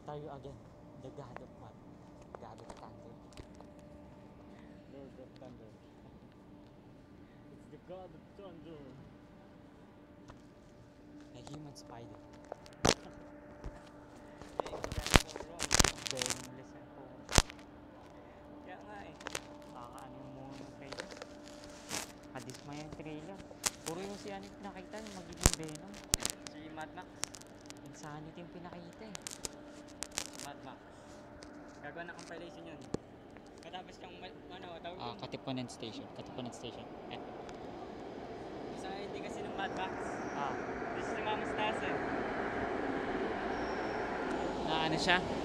What are you again? The god of what? God of thunder. Lord of Thunder. It's the God of Thunder. A human spider. Hey, that's so wrong. Venomless and po. Kaya nga eh. Kakaano mo ng trailer? Kadismay yung trailer. Puro yung si ano yung pinakita yung magiging Venom. Si Mad Max. Insanity yung pinakita eh. Si Mad Max. Gagawa ng compilation yun. Katapos yung ano, tawag yun. Katipunan Station. Katipunan Station. Eh. Isa hindi kasi ng Mad Max. Ah. This is si Mama Stas eh. Na ano siya?